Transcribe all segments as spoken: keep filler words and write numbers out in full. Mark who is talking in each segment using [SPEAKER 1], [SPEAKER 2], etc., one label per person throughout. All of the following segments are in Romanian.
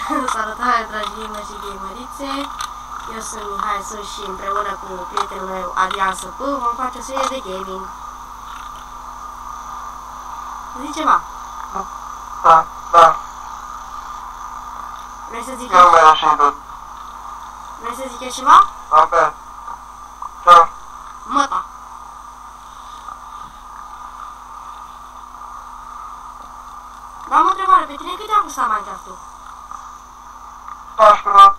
[SPEAKER 1] Salutare, dragii mei și gamerițe. Eu sunt Mihai Sus și împreună cu prietenul meu Adrian Săpâ vom face o serie de gaming. Zici ceva?
[SPEAKER 2] Da, da.
[SPEAKER 1] Vrei să zic
[SPEAKER 2] Eu mai așa tot.
[SPEAKER 1] Vrei să zic ceva?
[SPEAKER 2] Ok. Da.
[SPEAKER 1] Măta. Dar am o întrebare, pe tine cât te-a costat Minecraft-ul?
[SPEAKER 2] paisprezece.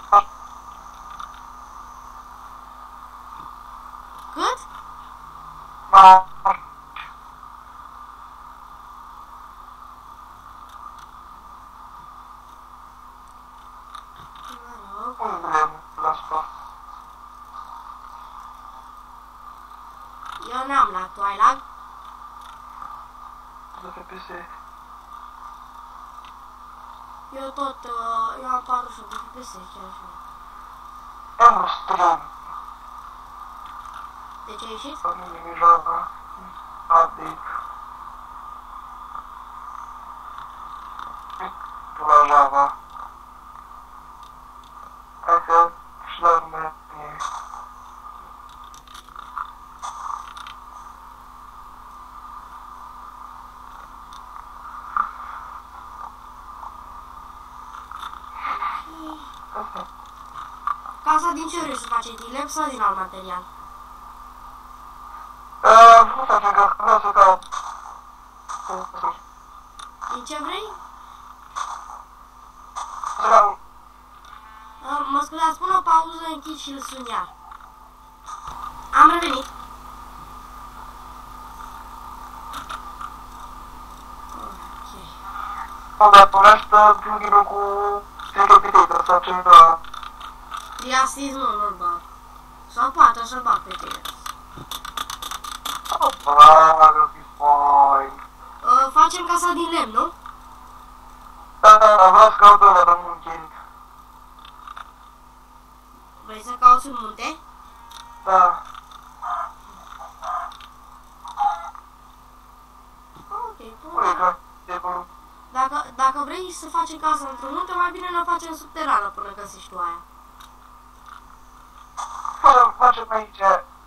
[SPEAKER 1] Cât?
[SPEAKER 2] Da.
[SPEAKER 1] Eu n-am lag, tu ai lag?
[SPEAKER 2] De pe P C.
[SPEAKER 1] Eu tot, uh, eu am patruzeci și opt de F P S, chiar așa.
[SPEAKER 2] Eu nu strâng.
[SPEAKER 1] De ce ai ieșit?
[SPEAKER 2] Să nu nimic Java. Update. Tu la Java. Hai că și la lumea mie.
[SPEAKER 1] Casa din ce vrei să faci? Din lemn sau din alt material?
[SPEAKER 2] Eee, nu facem că vreau să caut.
[SPEAKER 1] Din ce vrei?
[SPEAKER 2] Să caut.
[SPEAKER 1] Uh, mă scuzați, pun o pauză, închid și îl sun iar. Am revenit.
[SPEAKER 2] Am dat până asta, plugin-ul cu Synthopitator sau ceva.
[SPEAKER 1] Triasis nu, nu-l bag. Sau poate o să-l bag pe tine.
[SPEAKER 2] Bagă, fi fain.
[SPEAKER 1] Uh, facem casa din lemn, nu?
[SPEAKER 2] Da, da, da, vreau să caut ăla, dar nu închid.
[SPEAKER 1] Vrei să cauți un munte?
[SPEAKER 2] Da.
[SPEAKER 1] Ok,
[SPEAKER 2] Ui,
[SPEAKER 1] tu...
[SPEAKER 2] că e bun.
[SPEAKER 1] Dacă, dacă vrei să faci casa într-un munte, mai bine ne facem subterană până găsești tu aia.
[SPEAKER 2] Fără, facem aici.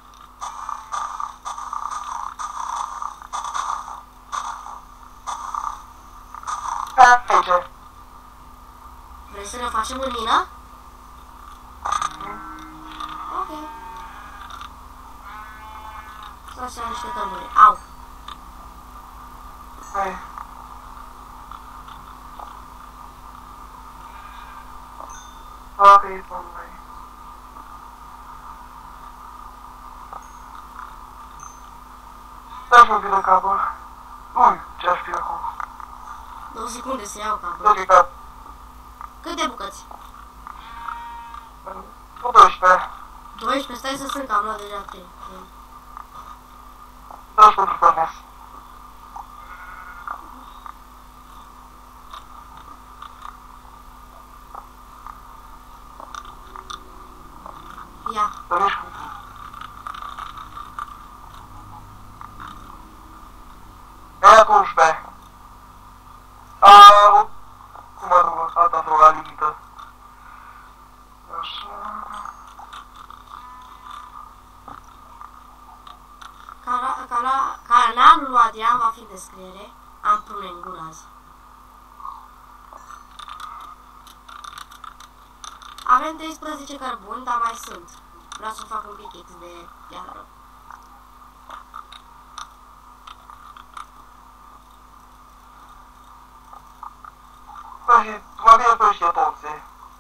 [SPEAKER 2] Da, aici.
[SPEAKER 1] Vrei să ne facem în mină? Ok. Să așa niște tămâri. Au.
[SPEAKER 2] Hai. Ok, bun, mai. Dați-mi un pic de capă. Ui, ce-aș fi acum?
[SPEAKER 1] Două secunde să iau capul.
[SPEAKER 2] Dă-i cap.
[SPEAKER 1] Câte bucăți?
[SPEAKER 2] Cu doisprezece.
[SPEAKER 1] doisprezece, stai să sunt, că am luat deja trei.
[SPEAKER 2] Dați pentru permis.
[SPEAKER 1] Ia.
[SPEAKER 2] Permis cu... Aia cu unsprezece. Aaa, cum mă rog, a dat la limită. Așa...
[SPEAKER 1] Cara, cara, canalul lui Adrian va fi în descriere. Am prune în gură azi. Avem treisprezece cărbuni, dar mai sunt. Vreau să fac un pic X de iară.
[SPEAKER 2] Păi, mai bine pe ăștia toți.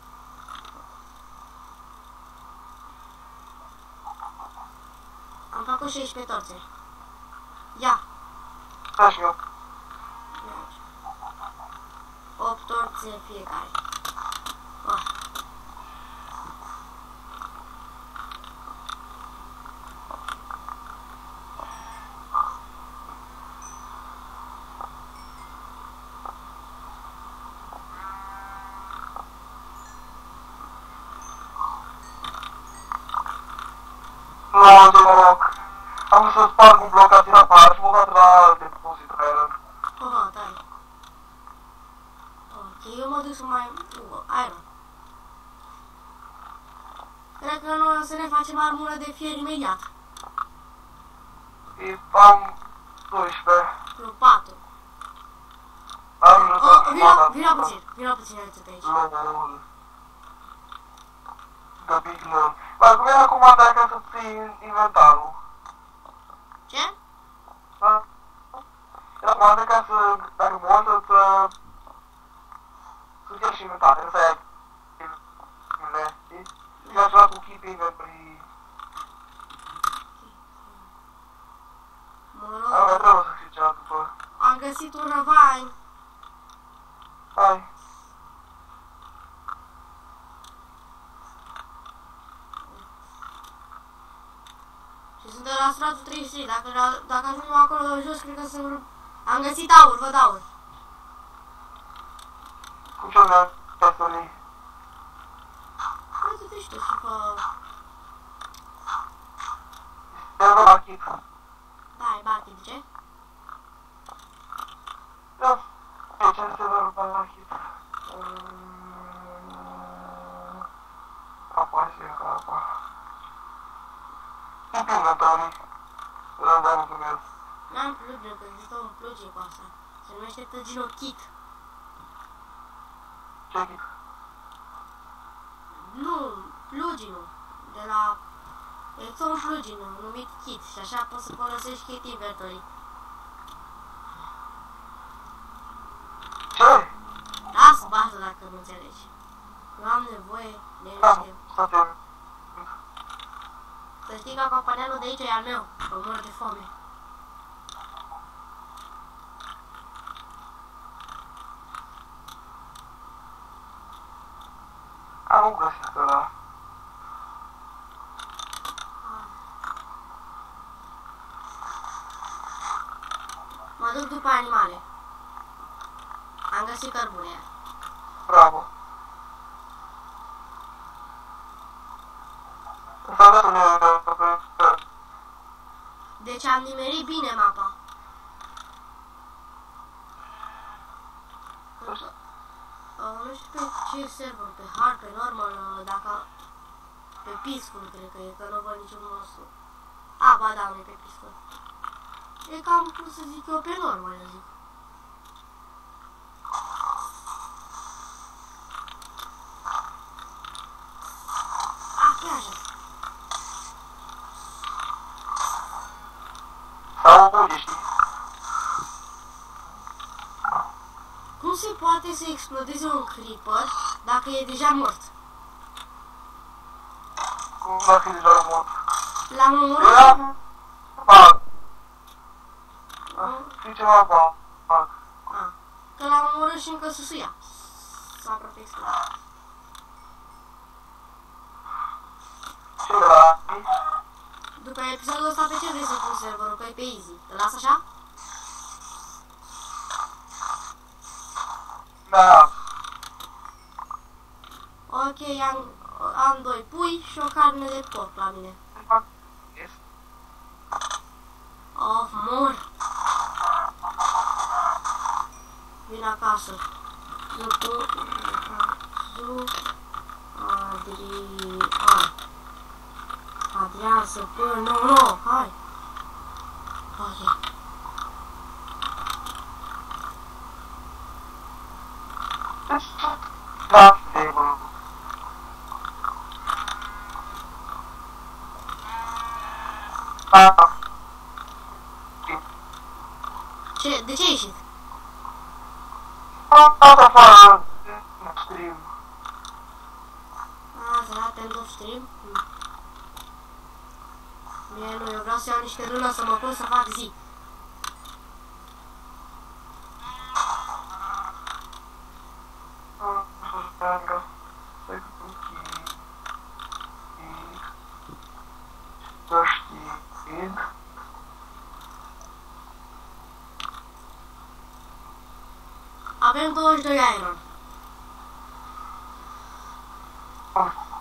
[SPEAKER 1] Am făcut șaisprezece torțe. Ia.
[SPEAKER 2] Da și eu.
[SPEAKER 1] opt torțe fiecare. Oh.
[SPEAKER 2] Nu, de noroc. Am să sparg un bloc din afară și mă dat la alte depozitare.
[SPEAKER 1] Oh, dai. Ok. eu mă duc să mai... Iron. Cred că noi o să ne facem armură de fier imediat.
[SPEAKER 2] Am doisprezece.
[SPEAKER 1] Nu, patru.
[SPEAKER 2] Am
[SPEAKER 1] O, vino, vino puțin, vino puțin aici pe aici.
[SPEAKER 2] Lăul. The Big Lău. Dar cum era comanda ca să ții inventarul?
[SPEAKER 1] Ce?
[SPEAKER 2] Da? Era comanda ca să, dacă mă să să-ți iei și inventar, să ai le, știi? Eu aș lua cu keep inventory.
[SPEAKER 1] Mă
[SPEAKER 2] Am
[SPEAKER 1] rog,
[SPEAKER 2] mai trebuie să știi ceva după.
[SPEAKER 1] am găsit un răvain.
[SPEAKER 2] Hai.
[SPEAKER 1] Și sunt de la stratul treizeci și trei, dacă, dacă ajungem acolo jos, cred că sunt... Am găsit aur, văd aur.
[SPEAKER 2] Cum ce-o mea casării?
[SPEAKER 1] Hai du-te și tu și fă...
[SPEAKER 2] Ia-mă la chip.
[SPEAKER 1] Da, e bati, de ce?
[SPEAKER 2] Da. E ce se vă rupa la chip. Apa și e ca apa. Keep inventory. Îl dau mulțumesc.
[SPEAKER 1] N-am plugere, că există un pluge cu asta. Se numește tăginokit.
[SPEAKER 2] Ce chip?
[SPEAKER 1] Nu, pluginul. De la... Există un plugin numit kit și așa poți să folosești kit inventory.
[SPEAKER 2] Ce?
[SPEAKER 1] Las bază dacă nu înțelegi. Eu am nevoie de
[SPEAKER 2] Da,
[SPEAKER 1] niște...
[SPEAKER 2] să te...
[SPEAKER 1] Să știi că companionul de aici e al meu, că mor de foame.
[SPEAKER 2] Am găsit ăla.
[SPEAKER 1] Mă duc după animale. Am găsit cărbune iar.
[SPEAKER 2] Bravo. S-a dat un...
[SPEAKER 1] Deci am nimerit bine mapa. Uh, nu știu pe ce server, pe hard, pe normal, uh, dacă... Pe peaceful, cred că e, că nu văd niciun monstru. A, ba da, nu e pe peaceful. E cam, cum să zic eu, pe normal, eu zic. Ah, chiar așa.
[SPEAKER 2] Sau unde știi?
[SPEAKER 1] Cum se poate să explodeze un creeper dacă e deja mort?
[SPEAKER 2] Cum va fi deja mort?
[SPEAKER 1] L-am omorât?
[SPEAKER 2] Era... Bag. Știi ceva bag? Bag.
[SPEAKER 1] Ah, că l-am omorât și încă susuia. S-a aproape explodat.
[SPEAKER 2] Ce la?
[SPEAKER 1] După episodul ăsta, pe ce vrei să pun serverul? Că e pe easy. Te las așa?
[SPEAKER 2] Da.
[SPEAKER 1] Ok, am, am doi pui și o carne de porc la mine. Oh, mor! Vin acasă. Zucu, Zu, Adrian. Adrian să până, nu, nu, hai! Ok.
[SPEAKER 2] Da, sigur. Da.
[SPEAKER 1] Ce? De ce ai ieșit?
[SPEAKER 2] Am dat afară stream.
[SPEAKER 1] A, să arate în tot stream? Hm. Mie nu, eu vreau să iau niște rână să mă pun să fac zi. Avem douăzeci și doi iron.
[SPEAKER 2] Ah.